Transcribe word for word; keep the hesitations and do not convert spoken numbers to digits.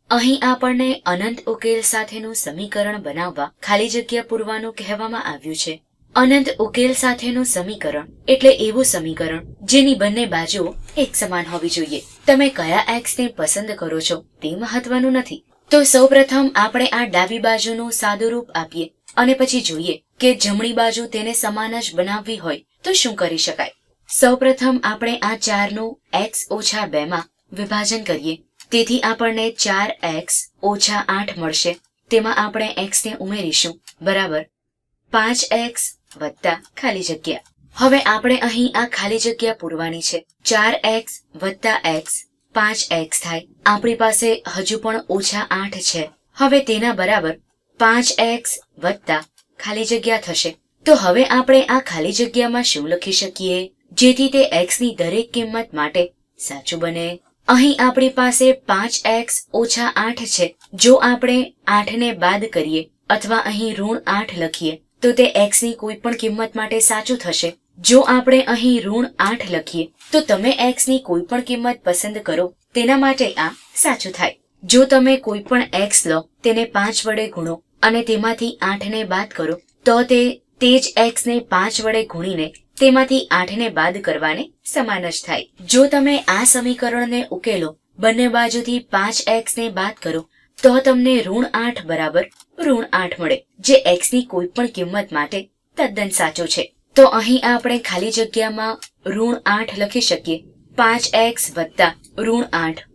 અહીં આપણને અનંત ઉકેલ સાથેનું સમીકરણ બનાવવા ખાલી જગ્યા પૂરવાનું કહેવામાં આવ્યું છે. અનંત ઉકેલ સાથેનું સમીકરણ એટલે એવું સમીકરણ જેની બંને બાજુઓ એક સમાન હોવી જોઈએ. તમે કયા એક્સ ને પસંદ કરો છો તે મહત્વનું નથી. તો સૌપ્રથમ આપણે આ ડાબી બાજુનું સાદું રૂપ આપીએ અને પછી જોઈએ કે જમણી બાજુ તેને સમાન જ બનાવવી હોય તો શું કરી શકાય. સૌપ્રથમ આપણે આ ચારનું એક્સ ઓછા બે માં વિભાજન કરીએ. તેથી આપણને ચાર એક્સ ઓછા આઠ મળશે. તેમાં આપણે એક્સ ને ઉમેરીશું બરાબર પાંચ એક્સ વત્તા ખાલી જગ્યા. હવે આપણે અહીં આ ખાલી જગ્યા પૂરવાની છે. ચાર એક્સ વત્તા એક્સ પાંચ એક્સ થાય. આપણી પાસે હજુ પણ ઓછા આઠ છે. હવે તેના બરાબર પાંચ એક્સ વત્તા ખાલી જગ્યા થશે. તો હવે આપણે આ ખાલી જગ્યામાં શું લખી શકીએ જેથી તે એક્સ ની દરેક કિંમત માટે સાચું બને. અહીં આપણી પાસે પાંચ એક્સ ઓછા આઠ છે. જો આપણે આઠ ને બાદ કરીએ અથવા અહીં ઋણ આઠ લખીએ તો તે એક્સ ની કોઈ પણ કિંમત માટે સાચું થશે. જો આપણે અહીં ઋણ આઠ લખીએ તો તમે એક્સ ની કોઈ પણ કિંમત પસંદ કરો તેના માટે આ સાચું થાય. જો તમે કોઈ પણ એક્સ લો તેને પાંચ વડે ગુણો અને તેમાંથી આઠ ને બાદ કરો તો તે તે જ એક્સ ને પાંચ વડે ગુણીને તેમાંથી આઠ ને બાદ કરવાને સમાન જ થાય. જો તમે આ સમીકરણને ઉકેલો બંને બાજુથી પાંચ એક્સ ને બાદ કરો તો તમને ઋણ આઠ બરાબર ઋણ આઠ મળે જે એક્સ ની કોઈ પણ કિંમત માટે તદ્દન સાચો છે. તો અહીં આપણે ખાલી જગ્યામાં ઋણ આઠ લખી શકીએ. પાંચ એક્સ વત્તા ઋણ આઠ